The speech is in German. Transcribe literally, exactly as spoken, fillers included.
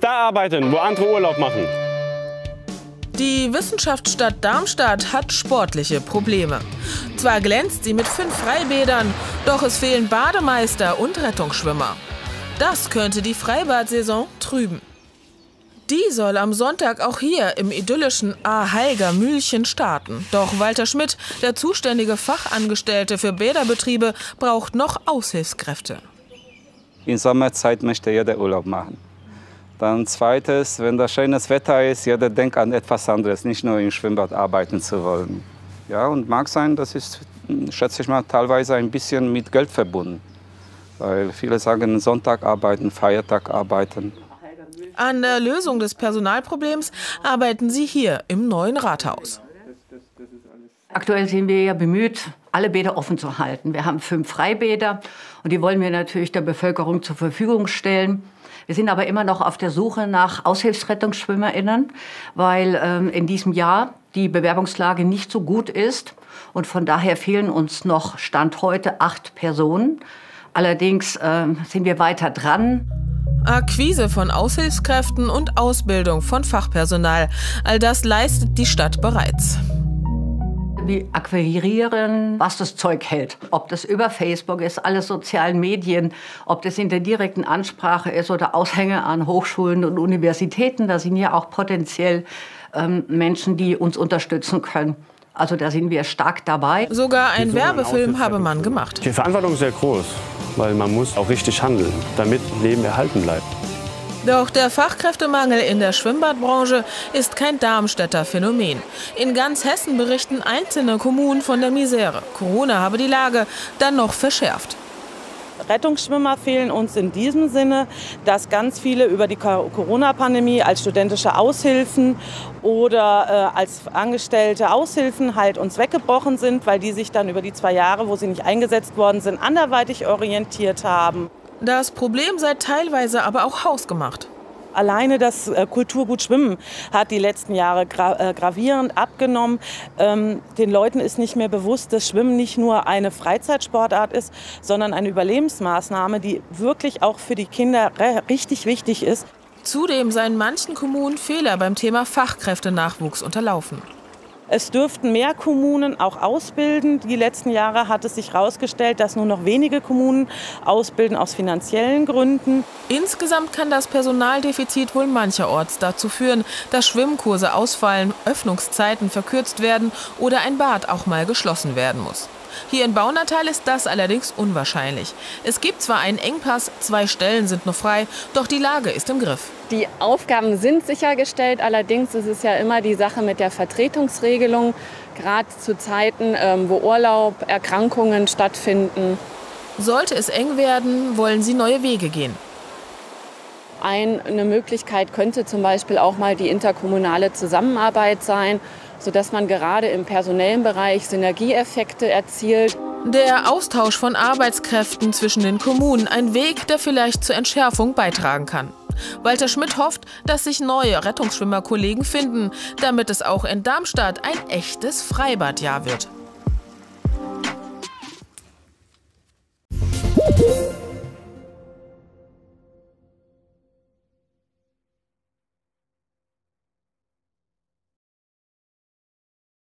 da arbeiten, wo andere Urlaub machen. Die Wissenschaftsstadt Darmstadt hat sportliche Probleme. Zwar glänzt sie mit fünf Freibädern, doch es fehlen Bademeister und Rettungsschwimmer. Das könnte die Freibadsaison trüben. Die soll am Sonntag auch hier im idyllischen Aheiger Mühlchen starten. Doch Walter Schmidt, der zuständige Fachangestellte für Bäderbetriebe, braucht noch Aushilfskräfte. In Sommerzeit möchte jeder Urlaub machen. Dann zweites, wenn da schönes Wetter ist, jeder denkt an etwas anderes, nicht nur im Schwimmbad arbeiten zu wollen. Ja, und mag sein, das ist, schätze ich mal, teilweise ein bisschen mit Geld verbunden. Weil viele sagen, Sonntag arbeiten, Feiertag arbeiten. An der Lösung des Personalproblems arbeiten sie hier im neuen Rathaus. Aktuell sind wir ja bemüht, alle Bäder offen zu halten. Wir haben fünf Freibäder und die wollen wir natürlich der Bevölkerung zur Verfügung stellen. Wir sind aber immer noch auf der Suche nach AushilfsrettungsschwimmerInnen, weil ähm, in diesem Jahr die Bewerbungslage nicht so gut ist. Und von daher fehlen uns noch Stand heute acht Personen. Allerdings äh, sind wir weiter dran. Akquise von Aushilfskräften und Ausbildung von Fachpersonal. All das leistet die Stadt bereits. Wir akquirieren, was das Zeug hält. Ob das über Facebook ist, alle sozialen Medien, ob das in der direkten Ansprache ist oder Aushänge an Hochschulen und Universitäten. Da sind ja auch potenziell ähm, Menschen, die uns unterstützen können. Also da sind wir stark dabei. Sogar ein Werbefilm habe man gemacht. Die Verantwortung ist sehr groß, weil man muss auch richtig handeln, damit Leben erhalten bleibt. Doch der Fachkräftemangel in der Schwimmbadbranche ist kein Darmstädter Phänomen. In ganz Hessen berichten einzelne Kommunen von der Misere. Corona habe die Lage dann noch verschärft. Rettungsschwimmer fehlen uns in diesem Sinne, dass ganz viele über die Corona-Pandemie als studentische Aushilfen oder äh, als angestellte Aushilfen halt uns weggebrochen sind, weil die sich dann über die zwei Jahre, wo sie nicht eingesetzt worden sind, anderweitig orientiert haben. Das Problem sei teilweise aber auch hausgemacht. Alleine das äh, Kulturgut Schwimmen hat die letzten Jahre gra äh, gravierend abgenommen. Ähm, den Leuten ist nicht mehr bewusst, dass Schwimmen nicht nur eine Freizeitsportart ist, sondern eine Überlebensmaßnahme, die wirklich auch für die Kinder richtig wichtig ist. Zudem seien manchen Kommunen Fehler beim Thema Fachkräftenachwuchs unterlaufen. Es dürften mehr Kommunen auch ausbilden. Die letzten Jahre hat es sich herausgestellt, dass nur noch wenige Kommunen ausbilden aus finanziellen Gründen. Insgesamt kann das Personaldefizit wohl mancherorts dazu führen, dass Schwimmkurse ausfallen, Öffnungszeiten verkürzt werden oder ein Bad auch mal geschlossen werden muss. Hier in Baunatal ist das allerdings unwahrscheinlich. Es gibt zwar einen Engpass, zwei Stellen sind noch frei, doch die Lage ist im Griff. Die Aufgaben sind sichergestellt, allerdings ist es ja immer die Sache mit der Vertretungsregelung, gerade zu Zeiten, wo Urlaub, Erkrankungen stattfinden. Sollte es eng werden, wollen sie neue Wege gehen. Eine Möglichkeit könnte zum Beispiel auch mal die interkommunale Zusammenarbeit sein, sodass man gerade im personellen Bereich Synergieeffekte erzielt. Der Austausch von Arbeitskräften zwischen den Kommunen, ein Weg, der vielleicht zur Entschärfung beitragen kann. Walter Schmidt hofft, dass sich neue Rettungsschwimmerkollegen finden, damit es auch in Darmstadt ein echtes Freibadjahr wird.